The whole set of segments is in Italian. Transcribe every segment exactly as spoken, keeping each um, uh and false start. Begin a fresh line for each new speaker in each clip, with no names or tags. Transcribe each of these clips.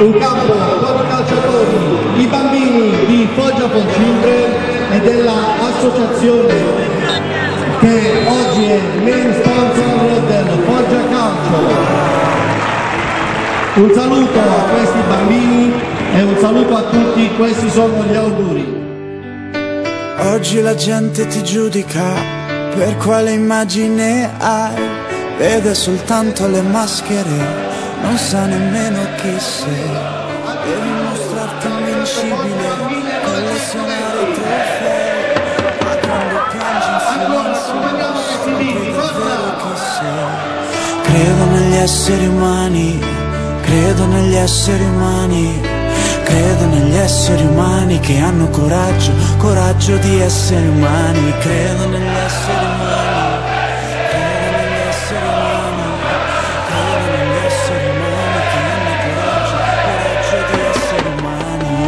in campo con i calciatori, i bambini di Foggia for Children e dell'associazione che oggi è main sponsor del Foggia Calcio. Un saluto a questi bambini e un saluto a tutti, questi sono gli auguri.
Oggi la gente ti giudica per quale immagine hai, vede soltanto le maschere, non sa nemmeno chi sei. Devi mostrarti invincibile, collezionare trofei, ma quando piangi in silenzio scopri davvero chi sei. Credo negli esseri umani, credo negli esseri umani, credo negli esseri umani che hanno coraggio, coraggio di essere umani. Credo negli esseri umani, credo negli esseri umani, credo negli esseri umani che hanno coraggio, coraggio di essere umani.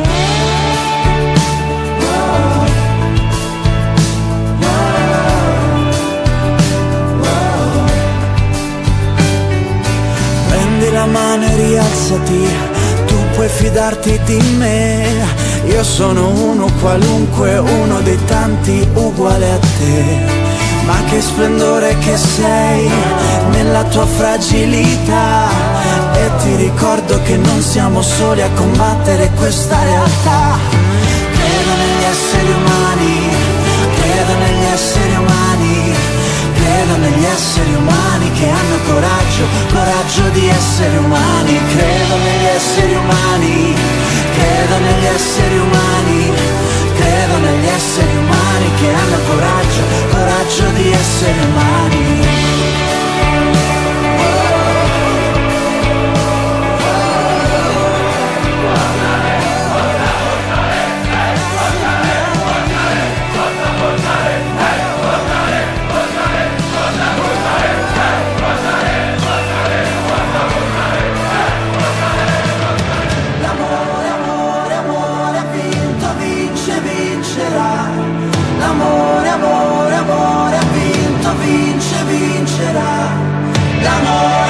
Prendi la mano e rialzati, puoi fidarti di me, io sono uno qualunque, uno dei tanti uguale a te. Ma che splendore che sei nella tua fragilità, e ti ricordo che non siamo soli a combattere questa realtà. Credo negli esseri umani, credo negli esseri umani, credo negli esseri umani che hanno coraggio, coraggio di essere umani. Credo negli esseri umani, credo negli esseri umani, credo negli esseri umani che hanno coraggio, coraggio di essere umani. L'amore, amore, amore ha vinto, vince, vincerà. L'amore